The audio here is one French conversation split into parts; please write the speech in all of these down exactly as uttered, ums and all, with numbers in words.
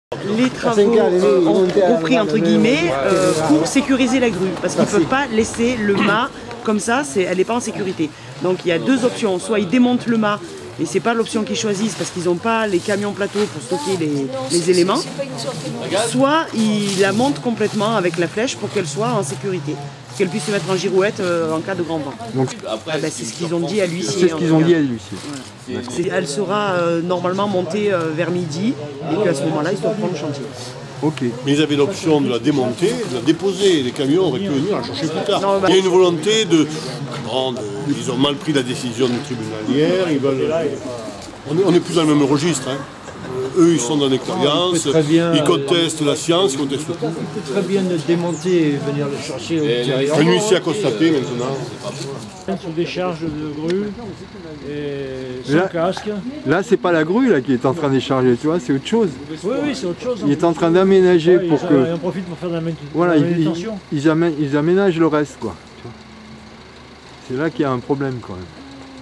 Les travaux euh, ont repris entre guillemets euh, pour sécuriser la grue, parce qu'ils ne peuvent pas laisser le mât comme ça, elle n'est pas en sécurité. Donc il y a deux options, soit ils démontent le mât, et c'est pas l'option qu'ils choisissent parce qu'ils n'ont pas les camions plateaux pour stocker les, les éléments, soit ils la montent complètement avec la flèche pour qu'elle soit en sécurité, qu'elle puisse se mettre en girouette euh, en cas de grand vent. Donc ah ben, c'est ce qu'ils ont dit à l'huissier. C'est ce qu'ils ont dit à l'huissier. Voilà. Elle sera euh, normalement montée euh, vers midi et qu'à ce moment-là, ils doivent prendre le chantier. Ok. Mais ils avaient l'option de la démonter, de la déposer. Les camions auraient pu venir la chercher plus tard. Non, bah... Il y a une volonté de... Bon, de... Ils ont mal pris la décision du tribunal hier. Ils veulent... On n'est plus dans le même registre. Hein. Eux, ils sont dans l'expérience, ils contestent la science, ils contestent tout. On peut très bien le démonter et venir le chercher au extérieur. Un huissier a constaté maintenant. Sur des charges de grue et sans là, casque. Là, c'est pas la grue là, qui est en train de décharger, tu vois, c'est autre chose. Oui, oui, c'est autre chose. Il est en train d'aménager ouais, pour que... Ils en profitent pour faire de la manutention. Voilà, ils, ils, ils, amènent, ils aménagent le reste, quoi. C'est là qu'il y a un problème, quand même.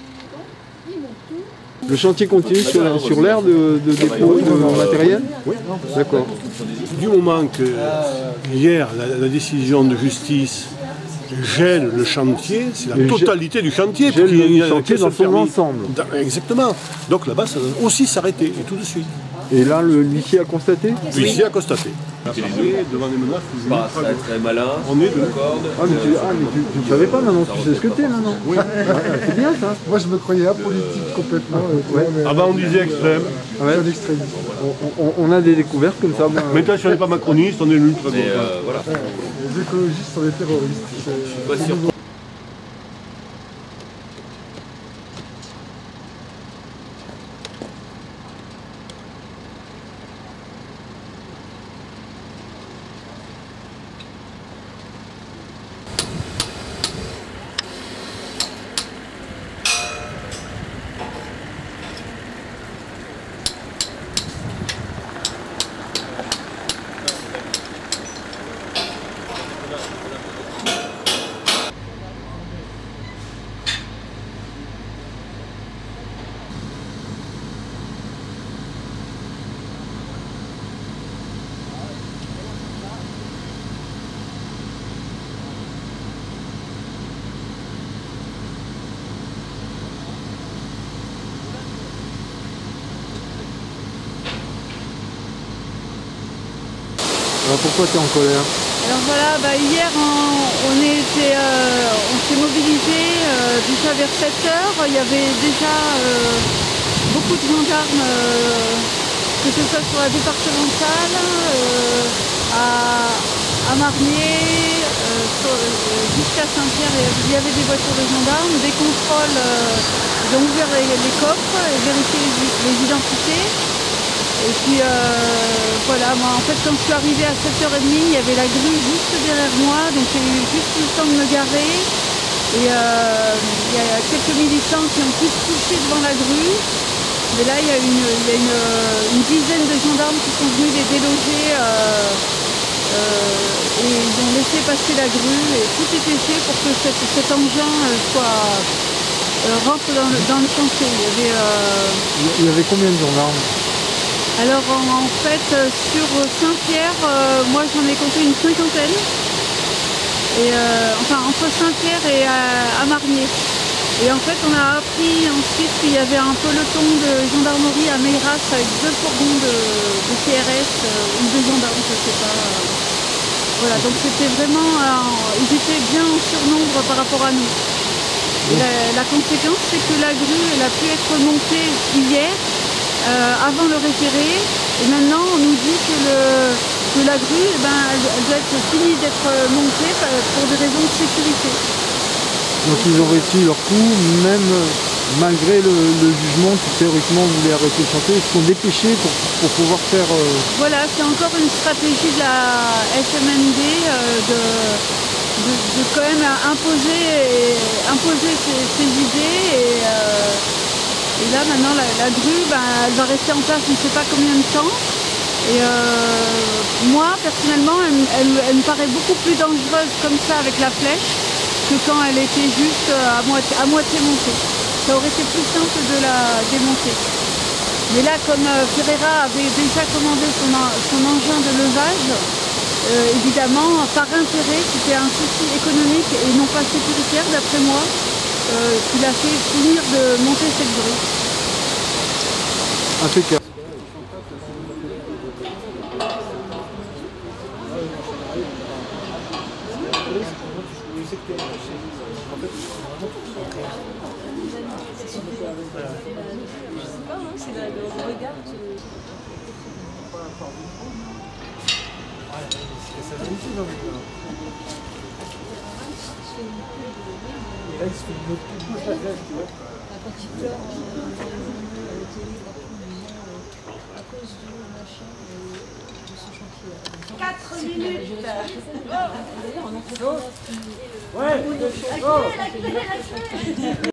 Le chantier continue sur, sur l'aire de, de dépôt oui, de matériel. Oui, d'accord. Du moment que hier, la, la décision de justice gèle le chantier, c'est la totalité du chantier. Gèle le chantier dans son ensemble. Exactement. Donc là-bas, ça doit aussi s'arrêter, et tout de suite. Et là, l'huissier a constaté L'huissier a constaté. Devant les menaces, pas très, très malin. On est de corde. Ah, mais tu ah, ne savais pas maintenant, tu sais ce que t'es maintenant. Oui. C'est bien ça. Moi, je me croyais apolitique complètement. Ouais. Avant, on disait extrême. Ouais. On, on, on a des découvertes comme ça. Moi, mais toi, si on n'est pas macroniste, on est l'ultra. Euh, voilà. Ouais, les écologistes sont des terroristes. Je suis pas sûr. Alors pourquoi tu es en colère? Alors voilà, bah hier on, on s'est euh, mobilisé euh, déjà vers sept heures. Il y avait déjà euh, beaucoup de gendarmes, euh, que ce soit sur la départementale, euh, à, à Marnier, euh, euh, jusqu'à Saint-Pierre. Il y avait des voitures de gendarmes, des contrôles. Euh, ils ont ouvert les, les coffres et vérifié les, les identités. Et puis euh, voilà, moi en fait quand je suis arrivée à sept heures trente, il y avait la grue juste derrière moi, donc j'ai eu juste le temps de me garer. Et euh, il y a quelques militants qui ont tous poussé devant la grue. Mais là il y a une, il y a une, une dizaine de gendarmes qui sont venus les déloger euh, euh, et ils ont laissé passer la grue et tout était fait pour que cette, cet engin soit, euh, rentre dans le, dans le chantier. Il y avait, euh, il y avait combien de gendarmes? Alors en, en fait sur Saint-Pierre, euh, moi j'en ai compté une cinquantaine. Et euh, enfin entre Saint-Pierre et à, à Marnier. Et en fait on a appris ensuite qu'il y avait un peloton de gendarmerie à Meyras avec deux fourgons de, de C R S euh, ou de gendarmes, je ne sais pas. Voilà, donc c'était vraiment, euh, ils étaient bien en surnombre par rapport à nous. Et la, la conséquence c'est que la grue elle a pu être montée hier. Euh, avant le référé, et maintenant on nous dit que, le, que la grue, eh ben, elle, elle doit être finie d'être montée pour des raisons de sécurité. Donc ils ont réussi leur coup, même malgré le, le jugement qui théoriquement voulait arrêter le chantier, ils se sont dépêchés pour, pour pouvoir faire... Euh... Voilà, c'est encore une stratégie de la S M M D euh, de, de, de quand même imposer, imposer ses, ses idées et... Euh, Et là maintenant la, la grue, ben, elle va rester en place je ne sais pas combien de temps. Et euh, moi personnellement elle, elle, elle me paraît beaucoup plus dangereuse comme ça avec la flèche que quand elle était juste à moitié, à moitié montée. Ça aurait été plus simple de la démonter. Mais là comme euh, Ferreira avait déjà commandé son, son de levage, euh, évidemment par intérêt, c'était un souci économique et non pas sécuritaire d'après moi, euh, qu'il a fait finir de monter cette grue. Impeccable. C'est le regard. quatre minutes. Ouais.